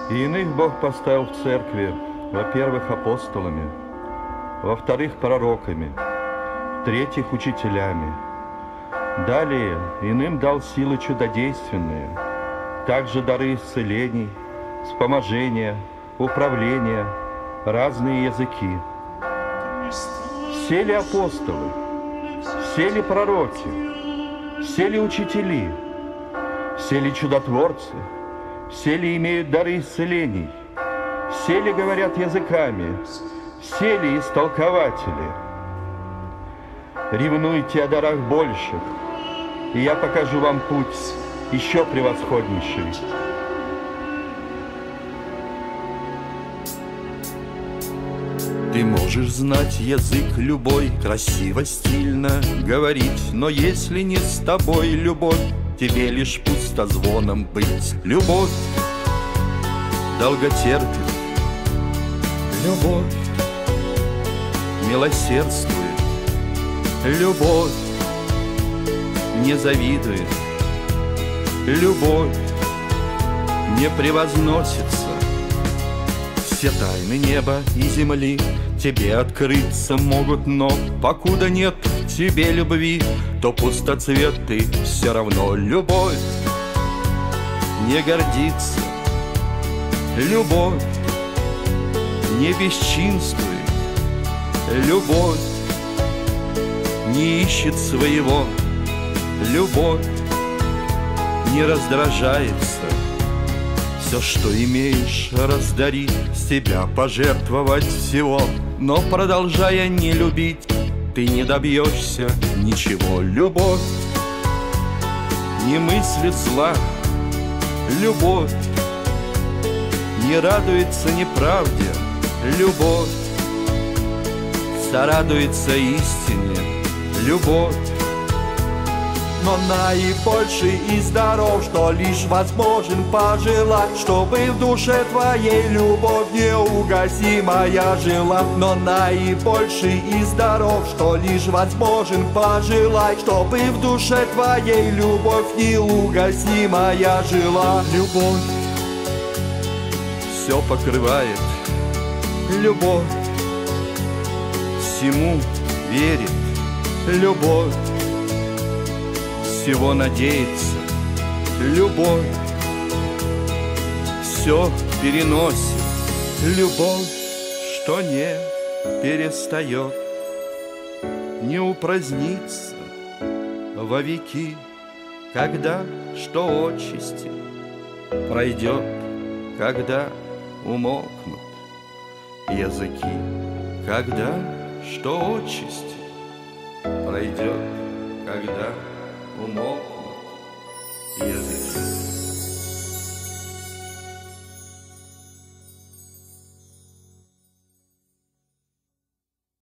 И иных Бог поставил в церкви, во-первых, апостолами, во-вторых, пророками, в-третьих, учителями. Далее иным дал силы чудодейственные, также дары исцелений, вспоможения, управления, разные языки. Все ли апостолы, все ли пророки, все ли учители, все ли чудотворцы, все ли имеют дары исцелений, все ли говорят языками, все ли истолкователи? Ревнуйте о дарах больших, и я покажу вам путь еще превосходнейший. Ты можешь знать язык любой, красиво, стильно говорить, но если не с тобой любовь, тебе лишь пустозвоном быть. Любовь долготерпит, любовь милосердствует, любовь не завидует, любовь не превозносится. Все тайны неба и земли тебе открыться могут, но покуда нет в тебе любви, то пустоцвет ты все равно. Любовь не гордится, любовь не бесчинствует, любовь не ищет своего, любовь не раздражается. Все, что имеешь, раздари, себя пожертвовать всего, но продолжая не любить, ты не добьешься ничего. Любовь не мыслит зла, любовь не радуется неправде, любовь сорадуется истине, любовь. Но наибольший из даров, что лишь возможен пожелать, чтобы в душе твоей любовь неугасимая жила. Но наибольший из даров, что лишь возможен пожелать, чтобы в душе твоей любовь неугасимая жила. Любовь все покрывает, любовь всему верит, любовь всего надеется, любовь все переносит, любовь, что не перестает, не упразднится во веки, когда что отчасти пройдет, когда умолкнут языки, когда что отчасти пройдет, когда умолкнут языки.